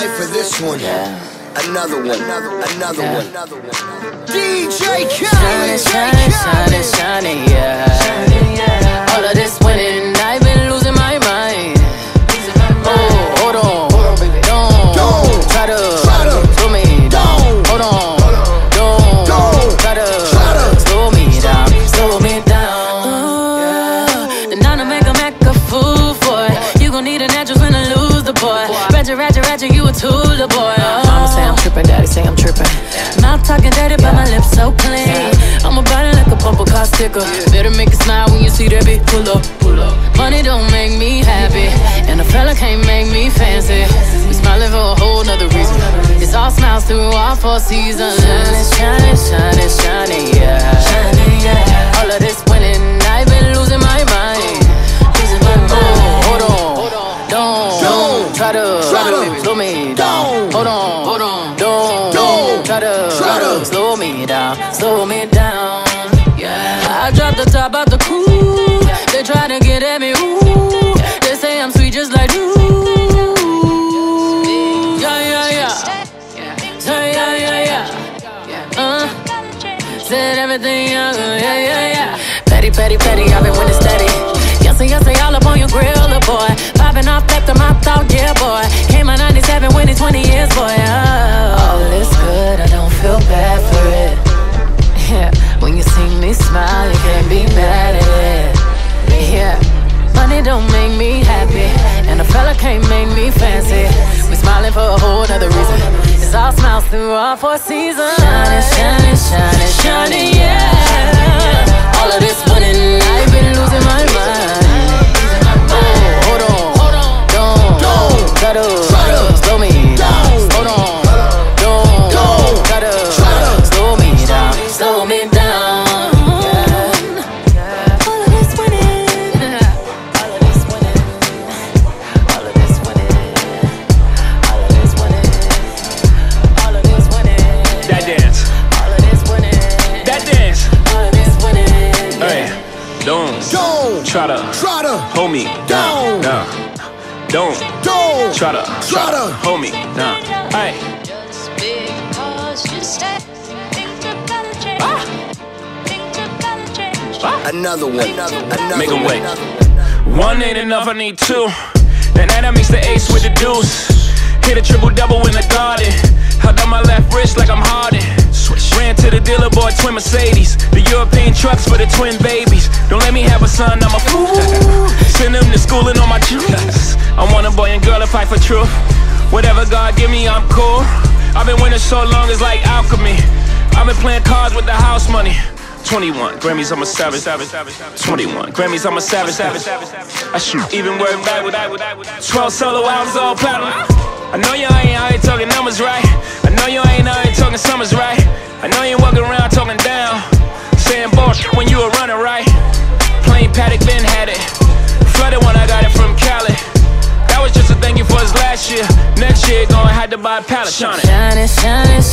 life for this one. Another one. DJ Khaled. Shining, shining, yeah. All of this winning, I've been losing my mind. Oh, hold on, don't try to slow me down. Hold on, don't try to slow me down, slow me down. Then I'm to make a fool for it. You gon' need an actress when I lose the boy. Ratchet, you a tool, the boy. Mama say I'm trippin', daddy say I'm trippin'. Mouth talking dirty, but my lips so clean. I'm about it like a bumper car sticker. Better make it smile when you see that bitch pull up. Money don't make me happy, and a fella can't make me fancy. We smiling for a whole nother reason. It's all smiles through all 4 seasons. Shining, yeah. All of this winning, I've been losing my mind. Hold on, don't try to slow me down. Hold on, don't try to slow me down, yeah. I dropped the top out the coupe. They try to get at me, ooh. They say I'm sweet just like you. Yeah. Said everything young, yeah. Petty, I've been winning steady. Yes, all up on your grill, little boy. Popping off after my thought, yeah, boy. Came out 97, winning 20 years, boy. All is good, I don't feel bad for it. Yeah, when you see me smile, you can't be mad at it. Yeah, money don't make me happy, and a fella can't make me fancy. We smiling for a whole nother reason. It's all smiles through all 4 seasons. Shining, yeah. All of this winning, I've been losing my mind. Hold on, don't try to slow me down. Hold on, don't try to slow me down. All of this winning, all of this winning, all of this winning, all of this winning, all of this winning. That dance. All of this winning. That dance. All of this winning. Hey, don't try to hold me down. Don't try to hold me down. Hey. Just because you said things are gonna change. Things are gonna change. Another one. Make 'em wait. 1 ain't enough, I need 2. And that makes the ace with the deuce. Hit a triple-double in the garden. Held on my left wrist like I'm Harden. Ran to the dealer, bought twin Mercedes. The European trucks for the twin babies. Don't let me have a son, I'm a fool. Send them to school and on my juice. I want a boy and girl to fight for truth. Whatever God give me, I'm cool. I've been winning so long, it's like alchemy. I've been playing cards with the house money. 21 Grammys, I'm a savage. 21 Grammys, I'm a savage. I shoot even word back with 12 solo albums, all platinum. I know you ain't out here talking numbers right. I know you ain't out here talking summers right. I know you ain't walking around talking down, saying bullshit when you were running right. Plain Paddock, Ben had it. Flooded when I got it from Cali. That was just a thank you for his last year. Next year, gonna have to buy a pallet. Shining,